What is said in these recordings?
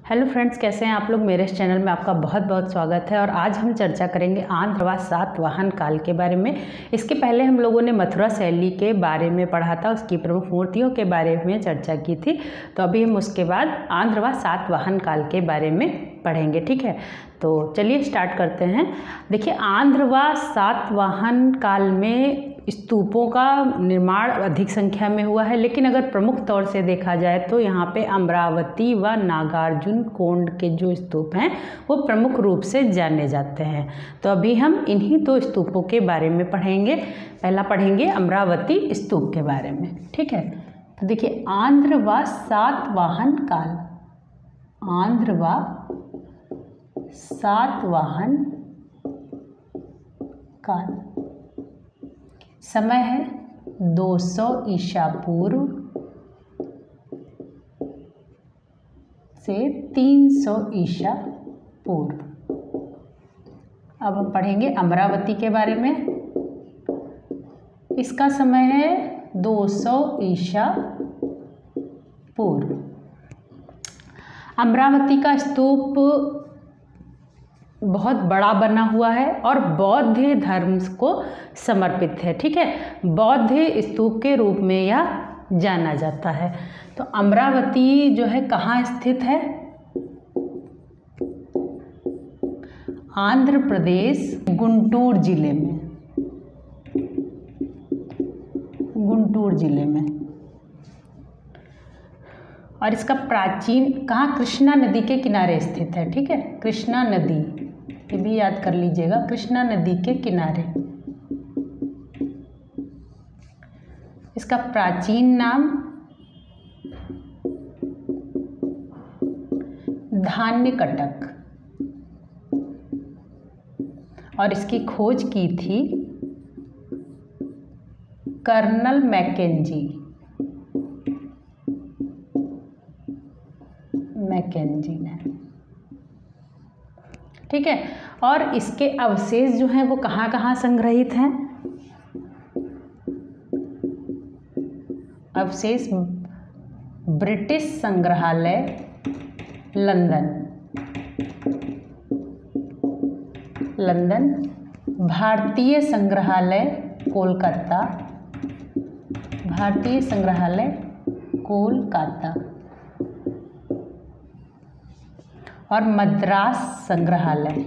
Hello friends, कैसे हैं आप लोग। मेरे इस चैनल में आपका बहुत बहुत स्वागत है। और आज हम चर्चा करेंगे आंध्र व सातवाहन काल के बारे में। इसके पहले हम लोगों ने मथुरा शैली के बारे में पढ़ा था, उसकी प्रमुख मूर्तियों के बारे में चर्चा की थी। तो अभी हम उसके बाद आंध्र व सातवाहन काल के बारे में पढ़ेंगे, ठीक है। तो चलिए स्टार्ट करते हैं। देखिए, आंध्र व सातवाहन काल में स्तूपों का निर्माण अधिक संख्या में हुआ है, लेकिन अगर प्रमुख तौर से देखा जाए तो यहाँ पे अमरावती व नागार्जुन कोंड के जो स्तूप हैं वो प्रमुख रूप से जाने जाते हैं। तो अभी हम इन्हीं दो स्तूपों के बारे में पढ़ेंगे। पहला पढ़ेंगे अमरावती स्तूप के बारे में, ठीक है। तो देखिए, आंध्र व सातवाहन काल, आंध्र व सातवाहन काल, समय है 200 ईसा पूर्व से 300 ईसा पूर्व। अब हम पढ़ेंगे अमरावती के बारे में। इसका समय है 200 ईसा पूर्व। अमरावती का स्तूप बहुत बड़ा बना हुआ है और बौद्ध धर्म को समर्पित है, ठीक है। बौद्ध स्तूप के रूप में यह जाना जाता है। तो अमरावती जो है कहाँ स्थित है? आंध्र प्रदेश, गुंटूर जिले में, गुंटूर जिले में। और इसका प्राचीन कहाँ? कृष्णा नदी के किनारे स्थित है, ठीक है। कृष्णा नदी, ये भी याद कर लीजिएगा, कृष्णा नदी के किनारे। इसका प्राचीन नाम धान्यकटक, और इसकी खोज की थी कर्नल मैकेंजी ने, ठीक है। और इसके अवशेष जो हैं वो कहाँ कहाँ संग्रहित हैं? अवशेष ब्रिटिश संग्रहालय लंदन, भारतीय संग्रहालय कोलकाता, भारतीय संग्रहालय कोलकाता, और मद्रास संग्रहालय,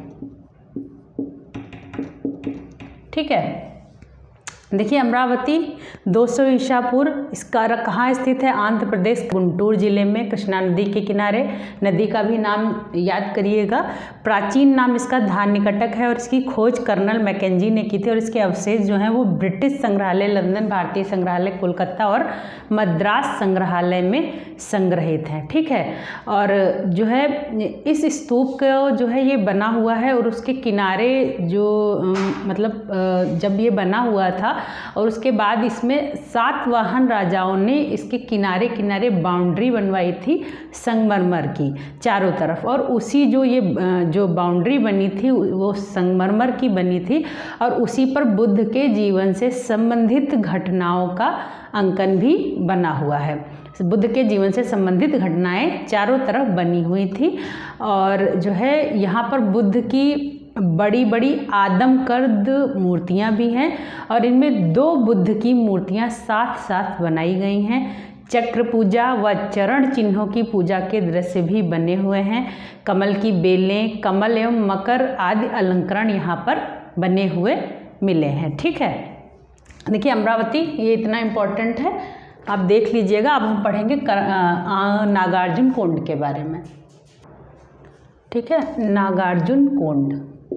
ठीक है। देखिए, अमरावती 200 ईसा पूर्व, इसका कहाँ स्थित है? आंध्र प्रदेश, गुंटूर जिले में, कृष्णा नदी के किनारे। नदी का भी नाम याद करिएगा। प्राचीन नाम इसका धान्यकटक है और इसकी खोज कर्नल मैकेंजी ने की थी। और इसके अवशेष जो हैं वो ब्रिटिश संग्रहालय लंदन, भारतीय संग्रहालय कोलकाता और मद्रास संग्रहालय में संग्रहित हैं, ठीक है। और जो है इस स्तूप को जो है ये बना हुआ है, और उसके किनारे जो मतलब जब ये बना हुआ था और उसके बाद इसमें सातवाहन राजाओं ने इसके किनारे किनारे बाउंड्री बनवाई थी संगमरमर की चारों तरफ। और उसी जो बाउंड्री बनी थी वो संगमरमर की बनी थी, और उसी पर बुद्ध के जीवन से संबंधित घटनाओं का अंकन भी बना हुआ है। बुद्ध के जीवन से संबंधित घटनाएं चारों तरफ बनी हुई थी। और जो है यहाँ पर बुद्ध की बड़ी बड़ी आदमकद मूर्तियाँ भी हैं, और इनमें 2 बुद्ध की मूर्तियाँ साथ साथ बनाई गई हैं। चक्र पूजा व चरण चिन्हों की पूजा के दृश्य भी बने हुए हैं। कमल की बेलें, कमल एवं मकर आदि अलंकरण यहाँ पर बने हुए मिले हैं, ठीक है। देखिए, अमरावती ये इतना इम्पोर्टेंट है, आप देख लीजिएगा। अब हम पढ़ेंगे नागार्जुन कोंड के बारे में, ठीक है। नागार्जुन कोंड,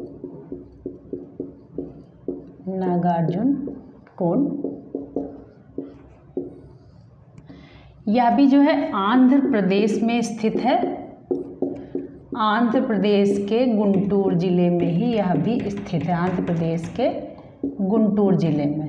नागार्जुन कोंड, यह भी जो है आंध्र प्रदेश में स्थित है। आंध्र प्रदेश के गुंटूर जिले में ही यह भी स्थित है, आंध्र प्रदेश के गुंटूर जिले में।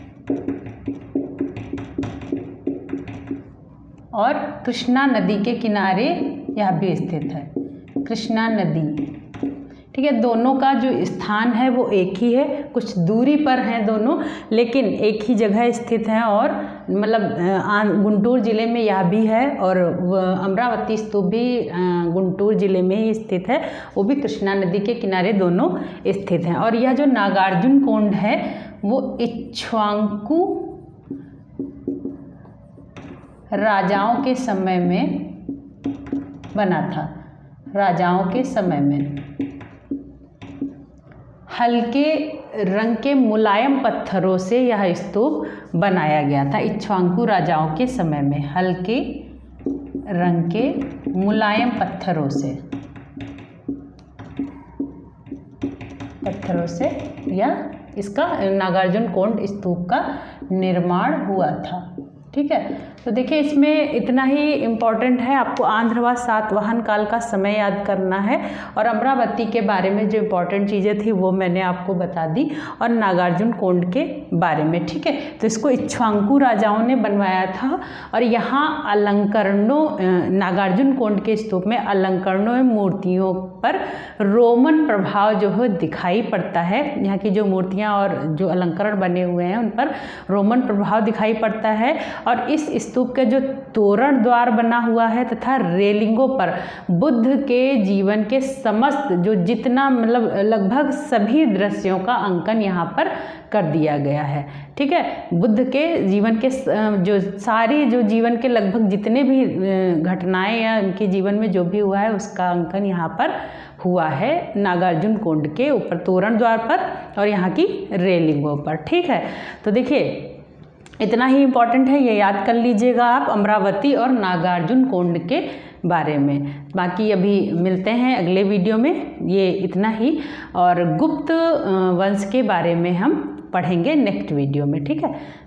और कृष्णा नदी के किनारे यह भी स्थित है। कृष्णा नदी ठीक है। दोनों का जो स्थान है वो एक ही है, कुछ दूरी पर हैं दोनों, लेकिन एक ही जगह स्थित हैं। और मतलब गुंटूर ज़िले में यह भी है, और अमरावती स्तूप भी गुंटूर ज़िले में ही स्थित है, वो भी कृष्णा नदी के किनारे दोनों स्थित हैं। और यह जो नागार्जुन कोंड है वो इक्ष्वाकु राजाओं के समय में बना था। राजाओं के समय में हल्के रंग के मुलायम पत्थरों से यह स्तूप बनाया गया था। इक्ष्वाकु राजाओं के समय में हल्के रंग के मुलायम पत्थरों से यह इसका नागार्जुन कोंड स्तूप का निर्माण हुआ था। ठीक है। तो देखिए इसमें इतना ही इम्पॉर्टेंट है, आपको आंध्र व सातवाहन काल का समय याद करना है, और अमरावती के बारे में जो इम्पॉर्टेंट चीज़ें थी वो मैंने आपको बता दी, और नागार्जुन कोंड के बारे में। ठीक है। तो इसको इक्ष्वाकु राजाओं ने बनवाया था, और यहाँ अलंकरणों, नागार्जुन कोंड के स्तूप में अलंकरणों में मूर्तियों पर रोमन प्रभाव जो है दिखाई पड़ता है। यहाँ की जो मूर्तियाँ और जो अलंकरण बने हुए हैं उन पर रोमन प्रभाव दिखाई पड़ता है। और इस स्तूप का जो तोरण द्वार बना हुआ है तथा रेलिंगों पर बुद्ध के जीवन के समस्त जो जितना मतलब लगभग सभी दृश्यों का अंकन यहाँ पर कर दिया गया है। ठीक है। बुद्ध के जीवन के जो सारी जो जीवन के लगभग जितने भी घटनाएं या उनके जीवन में जो भी हुआ है उसका अंकन यहाँ पर हुआ है नागार्जुन कोंड के ऊपर तोरण द्वार पर और यहाँ की रेलिंगों पर। ठीक है। तो देखिए इतना ही इम्पॉर्टेंट है, ये याद कर लीजिएगा आप अमरावती और नागार्जुन कोंड के बारे में। बाकी अभी मिलते हैं अगले वीडियो में, ये इतना ही, और गुप्त वंश के बारे में हम पढ़ेंगे नेक्स्ट वीडियो में। ठीक है।